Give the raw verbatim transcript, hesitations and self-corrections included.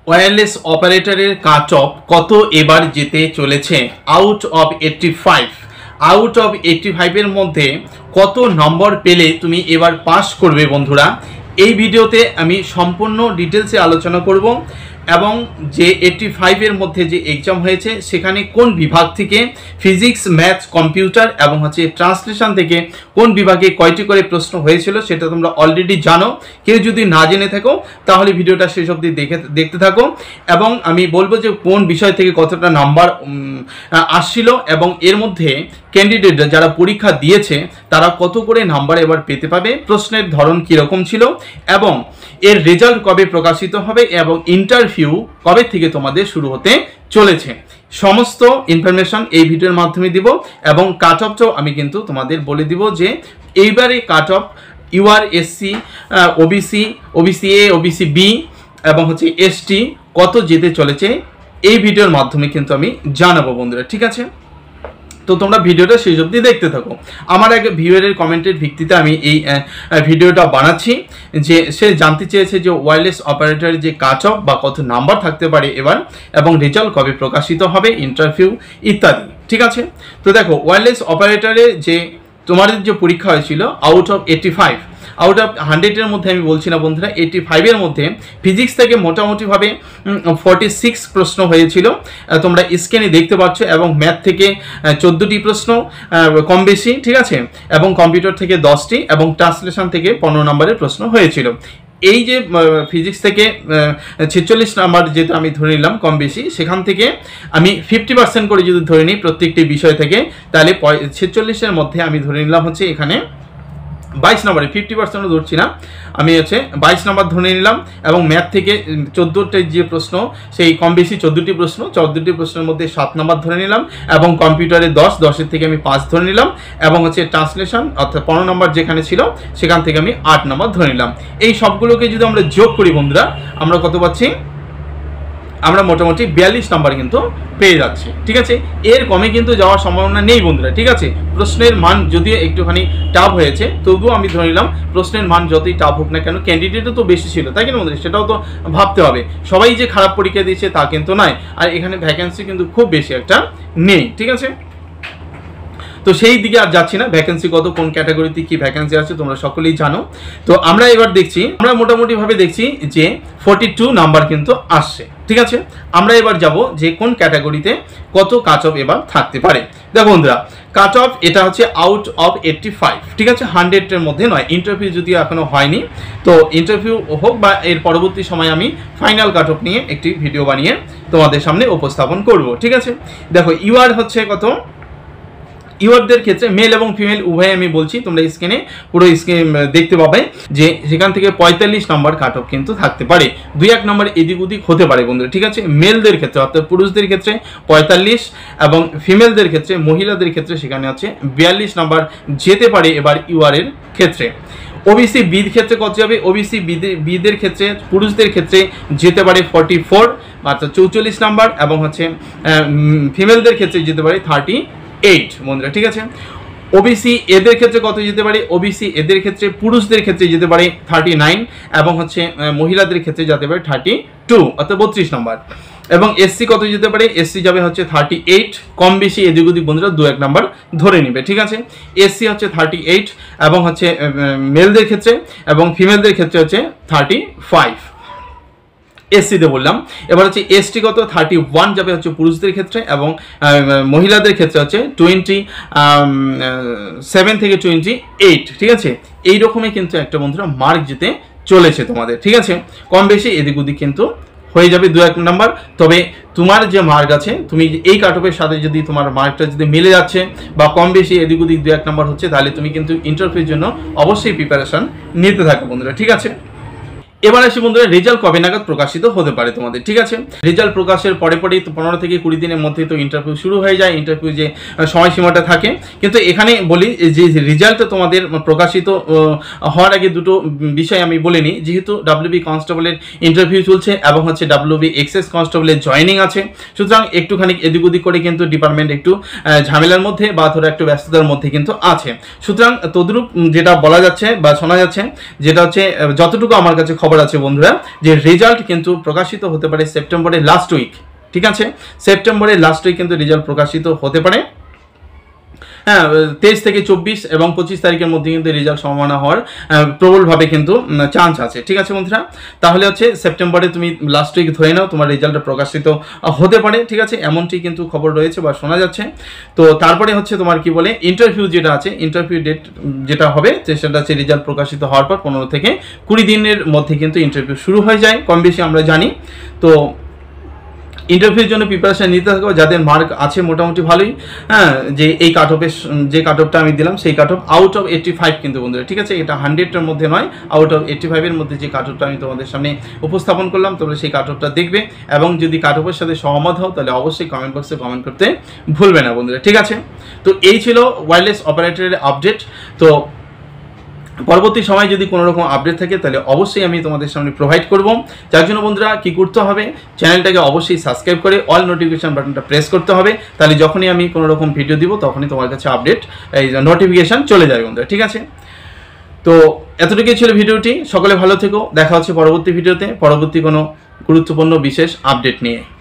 Wireless অপারেটরের cut off কত এবার যেতে চলেছে? Out of eighty five out of eighty ফাইভের মধ্যে কত নম্বর পেলে তুমি এবার পাস করবে বন্ধুরা? এই ভিডিওতে আমি সম্পূর্ণ ডিটেলসে আলোচনা করব এবং যে এইট্টি ফাইভের মধ্যে যে এক্সাম হয়েছে সেখানে কোন বিভাগ থেকে ফিজিক্স, ম্যাথস, কম্পিউটার এবং হচ্ছে ট্রান্সলেশন থেকে কোন বিভাগে কয়টি করে প্রশ্ন হয়েছিল সেটা তোমরা অলরেডি জানো। কেউ যদি না জেনে থাকো তাহলে ভিডিওটা শেষ অবধি দেখে দেখতে থাকো এবং আমি বলবো যে কোন বিষয় থেকে কতটা নাম্বার আসছিল এবং এর মধ্যে ক্যান্ডিডেটরা যারা পরীক্ষা দিয়েছে তারা কত করে নাম্বার এবার পেতে পাবে, প্রশ্নের ধরন কীরকম ছিল এবং এর রেজাল্ট কবে প্রকাশিত হবে এবং ইন্টারভিউ কবে থেকে তোমাদের শুরু হতে চলেছে, সমস্ত ইনফরমেশন এই ভিডিওর মাধ্যমে দিব এবং কাট অফটাও আমি কিন্তু তোমাদের বলে দিব যে এইবারে cut off UR, SC, OBC, OBC A, OBC B এবং হচ্ছে এসটি কত যেতে চলেছে এই ভিডিওর মাধ্যমে কিন্তু আমি জানাবো বন্ধুরা, ঠিক আছে? তো তোমরা ভিডিওটা শেষ অবধি দেখতে থাকো। আমার এক ভিউয়ারের কমেন্টের ভিত্তিতে আমি এই ভিডিওটা বানাচ্ছি যে সে জানতে চেয়েছে যে ওয়্যারলেস অপারেটরের যে কাট অফ বা কত নাম্বার থাকতে পারে এবার এবং রেজাল্ট কবে প্রকাশিত হবে, ইন্টারভিউ ইত্যাদি, ঠিক আছে? তো দেখো, ওয়্যারলেস অপারেটরের যে তোমাদের যে পরীক্ষা হয়েছিল out of eighty five out of হান্ড্রেডের মধ্যে আমি বলছি না বন্ধুরা, এইট্টি ফাইভের মধ্যে ফিজিক্স থেকে মোটামুটিভাবে ফর্টি সিক্স প্রশ্ন হয়েছিল, তোমরা স্ক্রিনে দেখতে পাচ্ছ, এবং ম্যাথ থেকে চোদ্দোটি প্রশ্ন কম বেশি, ঠিক আছে, এবং কম্পিউটার থেকে দশটি এবং ট্রান্সলেশন থেকে পনেরো নম্বরের প্রশ্ন হয়েছিল। এই যে ফিজিক্স থেকে ছেচল্লিশ নাম্বার যেটা আমি ধরে নিলাম কম বেশি, সেখান থেকে আমি ফিফটি পার্সেন্ট করে যদি ধরে নিই প্রত্যেকটি বিষয় থেকে, তাহলে ছেচল্লিশের মধ্যে আমি ধরে নিলাম হচ্ছে এখানে বাইশ নম্বরে, ফিফটি পার্সেন্টও ধরছি না, আমি হচ্ছে বাইশ নম্বর ধরে নিলাম এবং ম্যাথ থেকে চোদ্দোটি যে প্রশ্ন সেই কম বেশি চোদ্দোটি প্রশ্ন, চোদ্দোটি প্রশ্নের মধ্যে সাত নম্বর ধরে নিলাম এবং কম্পিউটারে দশ, দশের থেকে আমি পাঁচ ধরে নিলাম এবং হচ্ছে ট্রান্সলেশন অর্থাৎ পনেরো নম্বর যেখানে ছিল সেখান থেকে আমি আট নম্বর ধরে নিলাম। এই সবগুলোকে যদি আমরা যোগ করি বন্ধুরা, আমরা কত পাচ্ছি? আমরা মোটামুটি বিয়াল্লিশ নাম্বার কিন্তু পেয়ে যাচ্ছি, ঠিক আছে? এর কমে কিন্তু যাওয়ার সম্ভাবনা নেই বন্ধুরা, ঠিক আছে? প্রশ্নের মান যদিও একটুখানি টাফ হয়েছে, তবুও আমি ধরে নিলাম প্রশ্নের মান যতই টাফ হোক না কেন, ক্যান্ডিডেটও তো বেশি ছিল, তাই কিনা বন্ধুরা? সেটাও তো ভাবতে হবে। সবাই যে খারাপ পরীক্ষা দিয়েছে তা কিন্তু নয়, আর এখানে ভ্যাকেন্সি কিন্তু খুব বেশি একটা নেই, ঠিক আছে? তো সেই দিকে আর যাচ্ছি না, ভ্যাকেন্সি কত, কোন ক্যাটাগরিতে কি ভ্যাকেন্সি আছে তোমরা সকলেই জানো। তো আমরা এবার দেখছি, আমরা মোটামুটি ভাবে দেখছি যে ফর্টি টু নাম্বার কিন্তু আসছে, ঠিক আছে? আমরা এবার যাব যে কোন ক্যাটাগরিতে কত কাট অফ এবার থাকতে পারে। দেখো বন্ধুরা, কাট অফ এটা হচ্ছে আউট অফ এইট্টি ফাইভ, ঠিক আছে? হান্ড্রেডের মধ্যে নয়, ইন্টারভিউ যদি এখনো হয়নি, তো ইন্টারভিউ হোক বা এর পরবর্তী সময় আমি ফাইনাল কাট অফ নিয়ে একটি ভিডিও বানিয়ে তোমাদের সামনে উপস্থাপন করব, ঠিক আছে? দেখো, ইউআর হচ্ছে কত, ইউআরদের ক্ষেত্রে মেল এবং ফিমেল উভয় আমি বলছি, তোমরা স্ক্রিনে পুরো স্ক্রিন দেখতে পাবে যে সেখান থেকে পঁয়তাল্লিশ নম্বর কাট অফ কিন্তু থাকতে পারে, দুই এক নম্বর এদিক ওদিক হতে পারে বন্ধুরা, ঠিক আছে? মেলদের ক্ষেত্রে অর্থাৎ পুরুষদের ক্ষেত্রে পঁয়তাল্লিশ এবং ফিমেলদের ক্ষেত্রে, মহিলাদের ক্ষেত্রে সেখানে আছে বিয়াল্লিশ নম্বর যেতে পারে এবার ইউআরের ক্ষেত্রে। ওবিসি বির ক্ষেত্রে কত যাবে? ওবিসি বিদের ক্ষেত্রে পুরুষদের ক্ষেত্রে যেতে পারে ফর্টি ফোর অর্থাৎ চৌচল্লিশ নাম্বার এবং হচ্ছে ফিমেলদের ক্ষেত্রে যেতে পারে থার্টি এইট বন্ধুরা, ঠিক আছে? ওবিসি এদের ক্ষেত্রে কত যেতে পারে? ওবিসি এদের ক্ষেত্রে পুরুষদের ক্ষেত্রে যেতে পারে থার্টি নাইন এবং হচ্ছে মহিলাদের ক্ষেত্রে যেতে পারে থার্টি টু অর্থাৎ বত্রিশ নম্বর এবং এসসি কত যেতে পারে? এসসি যাবে হচ্ছে থার্টি এইট, কম বেশি এদিক ওদিক বন্ধুরা দু এক নাম্বার ধরে নিবে, ঠিক আছে? এসসি হচ্ছে থার্টি এইট এবং হচ্ছে মেলদের ক্ষেত্রে এবং ফিমেলদের ক্ষেত্রে হচ্ছে থার্টি ফাইভ, এসসিতে বললাম। এবার হচ্ছে এসটি কত? থার্টি ওয়ান যাবে হচ্ছে পুরুষদের ক্ষেত্রে এবং মহিলাদের ক্ষেত্রে হচ্ছে টোয়েন্টি সেভেন থেকে টোয়েন্টি এইট, ঠিক আছে? এই রকমই কিন্তু একটা বন্ধুরা মার্ক যেতে চলেছে তোমাদের, ঠিক আছে? কম বেশি এদিক ওদিক কিন্তু হয়ে যাবে দু এক নাম্বার, তবে তোমার যে মার্ক আছে, তুমি এই কাট অফের সাথে যদি তোমার মার্কটা যদি মিলে যাচ্ছে বা কম বেশি এদিক ওদিক দু এক নাম্বার হচ্ছে, তাহলে তুমি কিন্তু ইন্টারভিউর জন্য অবশ্যই প্রিপারেশন নিতে থাকো বন্ধুরা, ঠিক আছে? এবার আসি বন্ধুরা, রেজাল্ট কবে নাগাদ প্রকাশিত হতে পারে তোমাদের, ঠিক আছে? রেজাল্ট প্রকাশের পরে পরেই তো পনেরো থেকে কুড়ি দিনের মধ্যে তো ইন্টারভিউ শুরু হয়ে যায়, ইন্টারভিউ যে সময়সীমাটা থাকে। কিন্তু এখানে বলি যে রেজাল্ট তোমাদের প্রকাশিত হওয়ার আগে দুটো বিষয় আমি বলে নিই, যেহেতু ডাব্লিউবি কনস্টেবলের ইন্টারভিউ চলছে এবং হচ্ছে ডাব্লিউবি এক্সএস কনস্টেবলের জয়েনিং আছে, সুতরাং একটুখানি এদিক ওদিক করে কিন্তু ডিপার্টমেন্ট একটু ঝামেলার মধ্যে বা ধরো একটু ব্যস্ততার মধ্যে কিন্তু আছে। সুতরাং তদ্রূপ যেটা বলা যাচ্ছে বা শোনা যাচ্ছে, যেটা হচ্ছে যতটুকু আমার কাছে খবর আছে বন্ধুরা, যে রেজাল্ট কিন্তু প্রকাশিত হতে পারে সেপ্টেম্বরের লাস্ট উইক। ঠিক আছে, সেপ্টেম্বরের লাস্ট উইক কিন্তু রেজাল্ট প্রকাশিত হতে পারে। হ্যাঁ, তেইশ থেকে চব্বিশ এবং পঁচিশ তারিখের মধ্যে কিন্তু রেজাল্ট সম্ভাবনা হওয়ার প্রবলভাবে কিন্তু চান্স আছে। ঠিক আছে বন্ধুরা, তাহলে হচ্ছে সেপ্টেম্বরে তুমি লাস্ট উইক ধরে নাও তোমার রেজাল্টটা প্রকাশিত হতে পারে। ঠিক আছে, এমনটি কিন্তু খবর রয়েছে বা শোনা যাচ্ছে। তো তারপরে হচ্ছে তোমার কি বলে ইন্টারভিউ যেটা আছে, ইন্টারভিউ ডেট যেটা হবে সেটা হচ্ছে রেজাল্ট প্রকাশিত হওয়ার পর পনেরো থেকে কুড়ি দিনের মধ্যে কিন্তু ইন্টারভিউ শুরু হয়ে যায়, কম বেশি আমরা জানি। তো ইন্টারভিউর জন্য প্রিপারেশন নিতে থাকবে যাদের মার্ক আছে মোটামুটি ভালোই, হ্যাঁ, যে এই কাট অফের যে কাট অফটা আমি দিলাম সেই cut off out of eighty five কিন্তু বন্ধুরা। ঠিক আছে, এটা হান্ড্রেডটার মধ্যে নয়, আউট অফ এইটটি ফাইভের মধ্যে যে কাট অফটা আমি তোমাদের সামনে উপস্থাপন করলাম, তোমরা সেই কাট অফটা দেখবে এবং যদি কাট অফের সাথে সহমত হও তাহলে অবশ্যই কমেন্ট বক্সে কমেন্ট করতে ভুলবে না বন্ধুরা। ঠিক আছে, তো এই ছিল ওয়্যারলেস অপারেটরের আপডেট। তো পরবর্তী সময় যদি কোনো রকম আপডেট থাকে তাহলে অবশ্যই আমি তোমাদের সামনে প্রোভাইড করব। যার জন্য বন্ধুরা কি করতে হবে, চ্যানেলটাকে অবশ্যই সাবস্ক্রাইব করে অল নোটিফিকেশন বাটনটা প্রেস করতে হবে, তাহলে যখনই আমি কোনো রকম ভিডিও দিব তখনই তোমার কাছে আপডেট এই নোটিফিকেশান চলে যাবে বন্ধুরা। ঠিক আছে, তো এতটুকুই ছিল ভিডিওটি। সকলে ভালো থেকো, দেখা হচ্ছে পরবর্তী ভিডিওতে পরবর্তী কোনো গুরুত্বপূর্ণ বিশেষ আপডেট নিয়ে।